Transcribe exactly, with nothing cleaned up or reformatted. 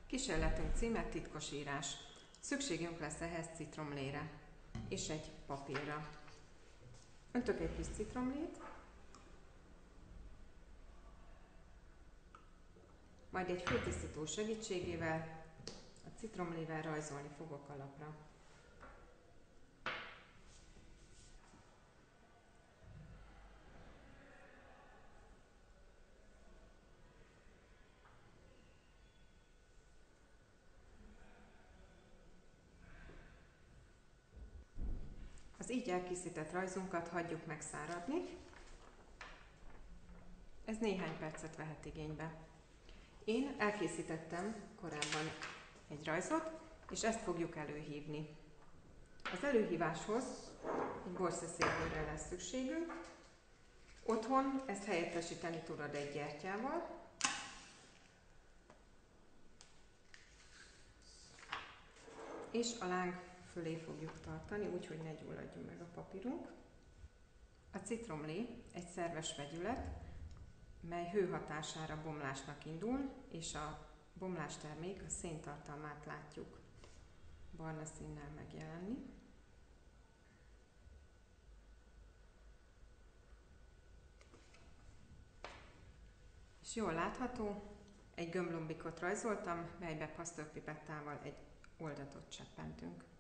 Kísérletünk címe titkos írás. Szükségünk lesz ehhez citromlére és egy papírra. Öntök egy kis citromlét, majd egy főtisztító segítségével a citromlével rajzolni fogok a lapra. Az így elkészített rajzunkat hagyjuk megszáradni. Ez néhány percet vehet igénybe. Én elkészítettem korábban egy rajzot, és ezt fogjuk előhívni. Az előhíváshoz egy borszeszélbőrre lesz szükségünk. Otthon ezt helyettesíteni tudod egy gyertyával. És a láng fölé fogjuk tartani, úgyhogy ne gyulladjon meg a papírunk. A citromlé egy szerves vegyület, mely hő hatására bomlásnak indul, és a bomlástermék, a széntartalmát látjuk barna színnel megjelenni. És jól látható, egy gömblombikot rajzoltam, melybe pasztőrpipettával egy oldatot cseppentünk.